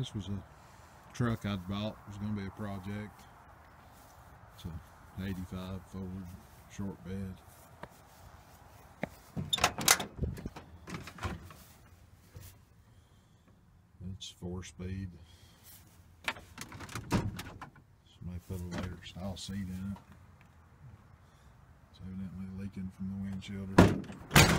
This was a truck I'd bought. It was going to be a project. It's a 85 Ford short bed. It's 4-speed. Somebody put a later style seat in it. It's evidently leaking from the windshield.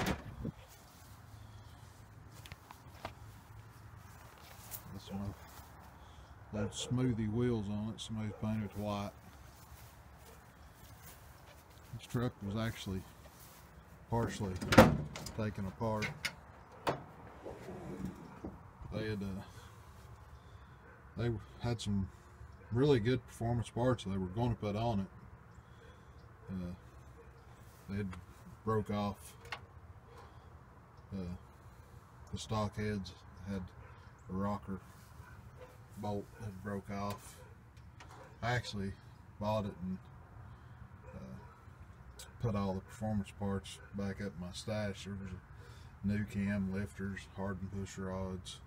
This one had smoothie wheels on it, smooth painted white. This truck was actually partially taken apart. They had some really good performance parts they were going to put on it. They had broke off the stock heads, had a rocker bolt had broke off. I actually bought it and put all the performance parts back up in my stash. There was a new cam, lifters, hardened push rods,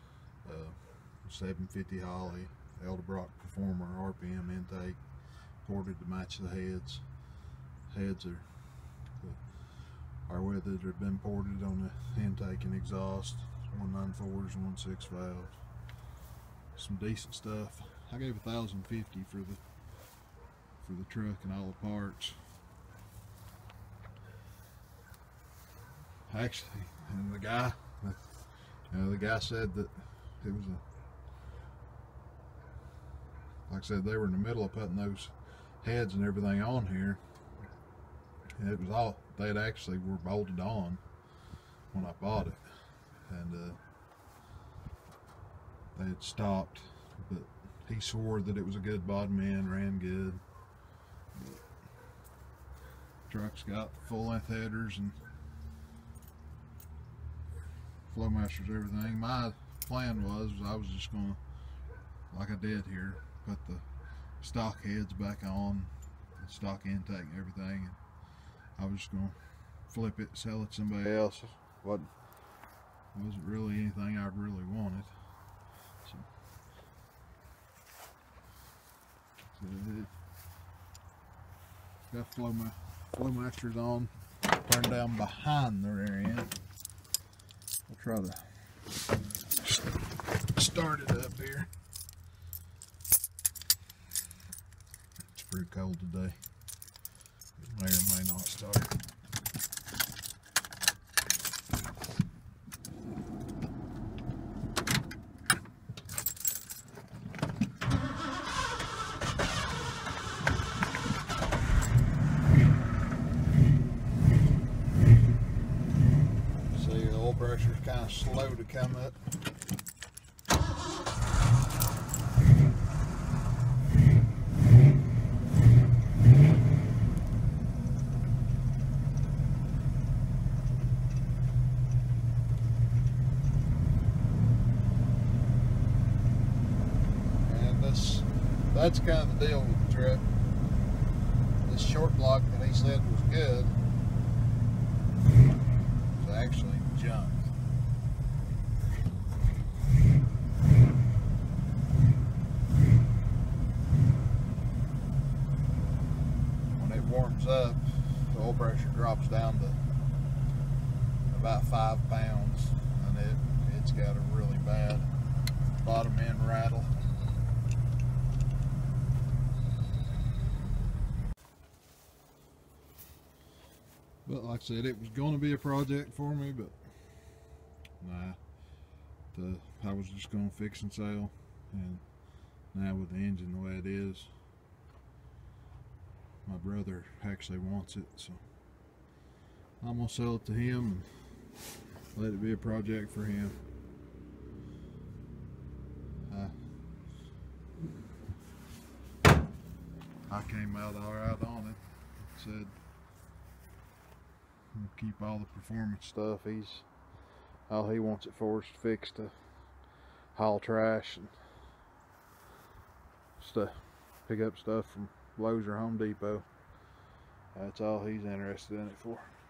750 Holley, Edelbrock Performer RPM intake, ported to match the heads. Heads are where that had been ported on the intake and exhaust. 194s, 1.6 valves. Some decent stuff. I gave $1,050 for the truck and all the parts. Actually, and the guy said that it was like I said, they were in the middle of putting those heads and everything on here, and it was all, they actually were bolted on when I bought it, and they had stopped, but he swore that it was a good bottom end, ran good. But truck's got full length headers and Flowmasters, everything. My plan was I was just gonna, like I did here, put the stock heads back on, the stock intake and everything, and I was just gonna flip it, sell it to somebody else. Wasn't really anything I really wanted. So got Flowmasters on, turned down behind the rear end. I'll try to start it up here. It's pretty cold today. It may or may not start. Pressure's kind of slow to come up. And that's kind of the deal with the truck. This short block that he said was good is actually junk. When it warms up, the oil pressure drops down to about 5 pounds, and it's got a really bad bottom end rattle. But like I said, it was going to be a project for me, but nah, I was just going to fix and sell, and now with the engine the way it is, my brother actually wants it, so I'm going to sell it to him and let it be a project for him. I came out alright on it. Said we'll keep all the performance stuff. All he wants it for is fixed to haul trash and stuff, pick up stuff from Lowe's or Home Depot. That's all he's interested in it for.